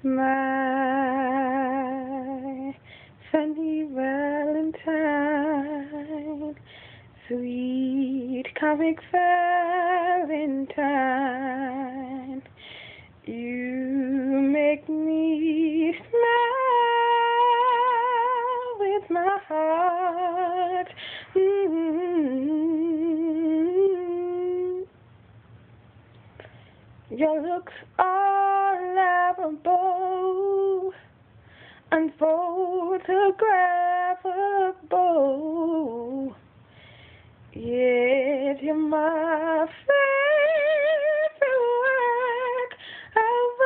My sunny Valentine, sweet comic Valentine, you make me smile with my heart. Your looks are laughable, unphotographable, yet you're my favorite work of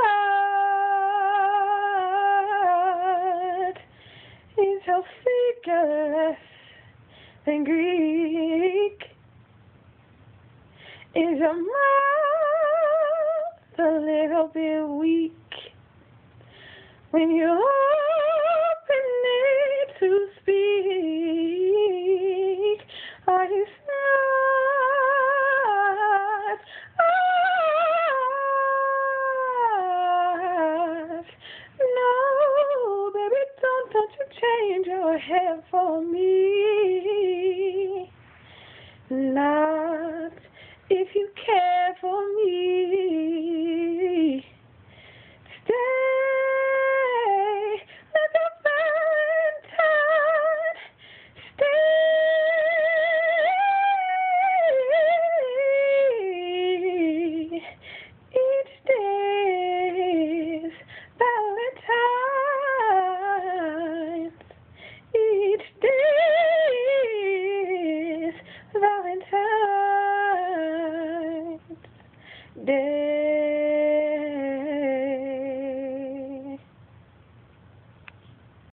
art. It's so figureless than Greek. Is your mouth a little bit weak when you open it to speak? Are you smart? No, baby, don't you change your hair for me. Not if you care for me. Stay, let the Valentine stay. Each day is Valentine's. Each day is Valentine's Day.